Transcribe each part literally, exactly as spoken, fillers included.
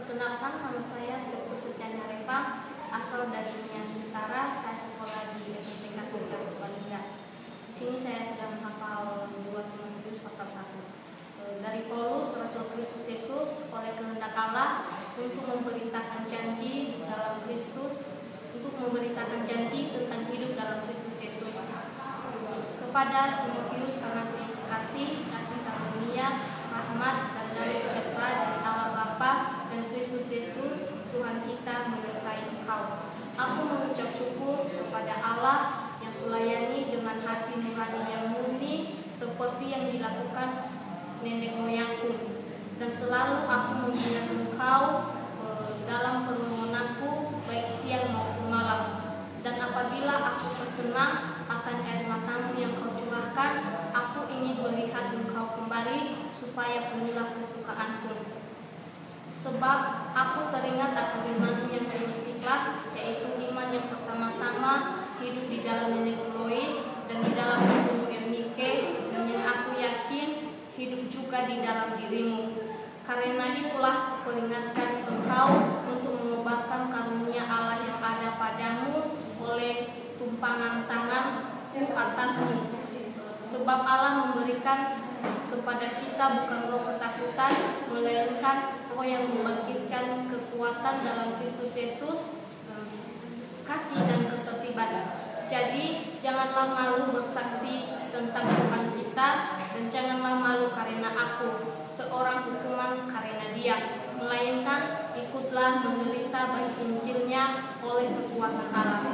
Perkenalkan, nama saya Sepul Setiana Reva, asal dari Nias Utara. Saya sekolah di S M P Kasih Purbalingga. Di sini saya sedang menghafal dua Timotius pasal satu. Dari Paulus, Rasul Kristus Yesus, oleh kehendak Allah untuk memberitakan janji dalam Kristus, untuk memberitakan janji tentang hidup dalam Kristus Yesus. Kepada Timotius, anakku yang kekasih, kasih karunia, rahmat dan damai sejahtera dari Allah Bapa dan Kristus Yesus Tuhan kita menyertai engkau. Aku mengucap syukur kepada Allah yang kulayani dengan hati nurani yang murni seperti yang dilakukan nenek moyangku, dan selalu aku menghina engkau e, dalam permohonanku baik siang maupun malam. Dan apabila aku terkenang akan air matamu yang kau curahkan, aku ingin melihat engkau kembali supaya penuhlah kesukaanku. Sebab aku teringat akan imanmu yang tulus ikhlas, yaitu iman yang pertama-tama hidup di dalam nenek Lois dan di dalam ibumu Eunike, dan yang aku yakin hidup juga di dalam dirimu. Karena itulah kuperingatkan engkau untuk mengobarkan karunia Allah yang ada padamu oleh tumpangan tanganku atasmu. Sebab Allah memberikan kepada kita bukan roh ketakutan, melainkan roh yang membangkitkan kekuatan dalam Kristus Yesus, kasih dan ketertiban. Jadi janganlah malu bersaksi tentang Tuhan kita, dan janganlah malu karena aku, seorang hukuman karena Dia, melainkan ikutlah menderita bagi Injilnya oleh kekuatan Allah.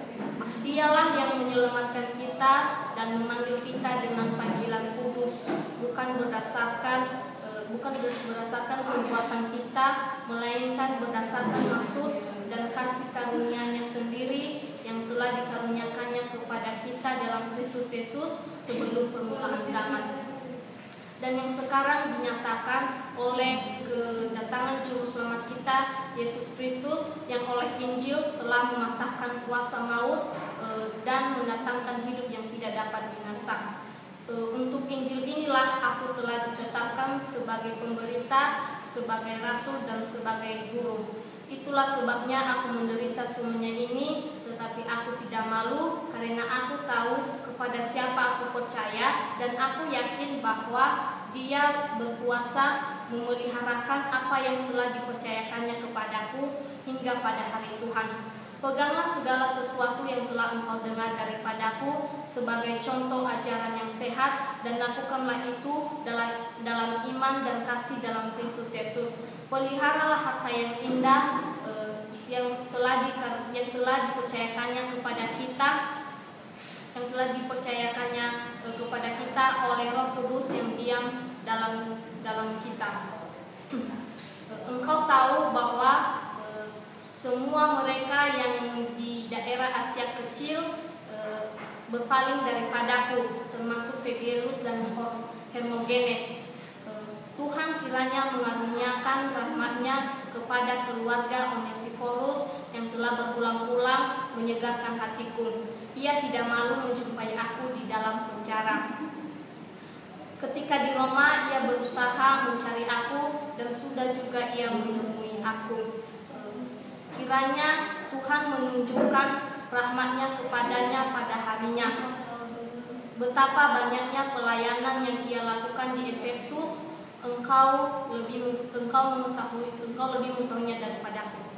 Dialah yang menyelamatkan kita dan memanggil kita dengan panggilan kudus, bukan berdasarkan e, bukan berdasarkan perbuatan kita, melainkan berdasarkan maksud dan kasih karunia-Nya sendiri yang telah dikaruniakannya kepada kita dalam Kristus Yesus sebelum permulaan zaman, dan yang sekarang dinyatakan oleh kedatangan Juru Selamat kita Yesus Kristus, yang oleh Injil telah mematahkan kuasa maut e, dan mendatangkan hidup yang tidak dapat binasa. E, untuk Injil inilah aku telah ditetapkan sebagai pemberita, sebagai rasul dan sebagai guru. Itulah sebabnya aku menderita semuanya ini, tetapi aku tidak malu, karena aku tahu kepada siapa aku percaya, dan aku yakin bahwa Dia berkuasa memeliharakan apa yang telah dipercayakannya kepadaku hingga pada hari Tuhan. Peganglah segala sesuatu yang telah engkau dengar daripadaku sebagai contoh ajaran yang sehat, dan lakukanlah itu dalam, dalam iman dan kasih dalam Kristus Yesus. Peliharalah harta yang indah eh, yang telah di, yang telah dipercayakannya kepada kita, yang telah dipercayakannya eh, kepada kita oleh Roh Kudus yang diam dalam dalam kita. Engkau tahu bahwa eh, semua mereka yang di daerah Asia Kecil eh, berpaling daripadaku, termasuk Febirus dan Hermogenes. Tuhan kiranya mengaruniakan rahmat-Nya kepada keluarga Onesiphorus yang telah berulang-ulang menyegarkan hatiku. Ia tidak malu menjumpai aku di dalam penjara. Ketika di Roma, ia berusaha mencari aku, dan sudah juga ia menemui aku. Kiranya Tuhan menunjukkan rahmat-Nya kepadanya pada harinya. Betapa banyaknya pelayanan yang ia lakukan di Efesus, engkau lebih engkau mengetahui engkau lebih mengetahuinya daripadaku.